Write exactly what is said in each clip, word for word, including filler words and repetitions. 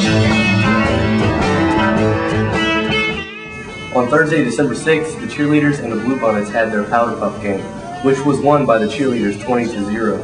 On Thursday, December sixth, the cheerleaders and the Bluebonnets had their Powderpuff game, which was won by the cheerleaders twenty to zero.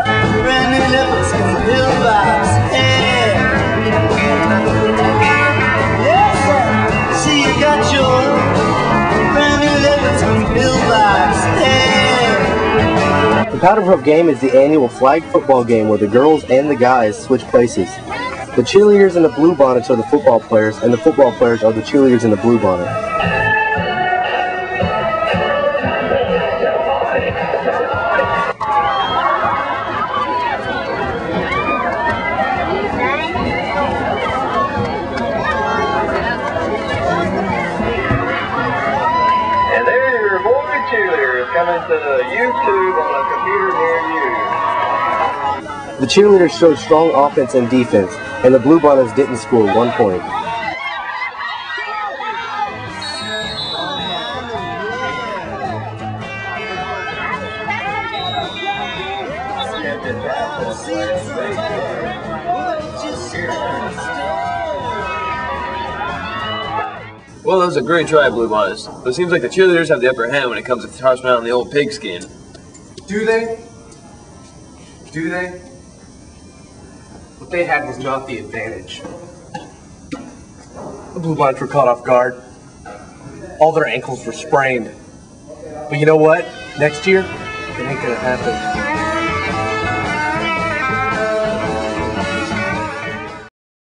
The Powderpuff game is the annual flag football game where the girls and the guys switch places. The cheerleaders and the Bluebonnets are the football players, and the football players are the cheerleaders and the Bluebonnet. And there's your boy cheerleaders coming to YouTube on a computer near you. The cheerleaders showed strong offense and defense, and the Bluebonnets didn't score one point. Well, that was a great try, Bluebonnets. But it seems like the cheerleaders have the upper hand when it comes to tossing around the old pigskin. Do they? Do they? What they had was not the advantage. The Bluebonnets were caught off guard. All their ankles were sprained. But you know what? Next year, it ain't gonna happen.